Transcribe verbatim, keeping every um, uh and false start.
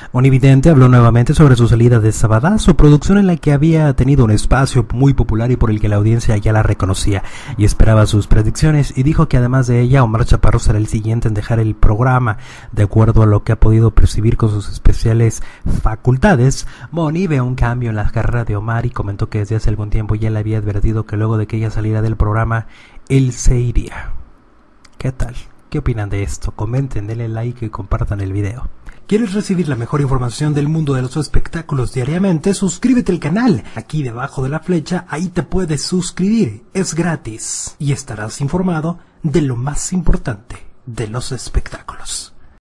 Monividente habló nuevamente sobre su salida de Sabadell, su producción en la que había tenido un espacio muy popular y por el que la audiencia ya la reconocía y esperaba sus predicciones, y dijo que además de ella, Omar Chaparro será el siguiente en dejar el programa. De acuerdo a lo que ha podido percibir con sus especiales facultades, Moni ve un cambio en la carrera de Omar y comentó que desde hace algún tiempo ya le había advertido que luego de que ella saliera del programa, él se iría. ¿Qué tal? ¿Qué opinan de esto? Comenten, denle like y compartan el video. ¿Quieres recibir la mejor información del mundo de los espectáculos diariamente? Suscríbete al canal. Aquí debajo de la flecha, ahí te puedes suscribir. Es gratis. Y estarás informado de lo más importante de los espectáculos.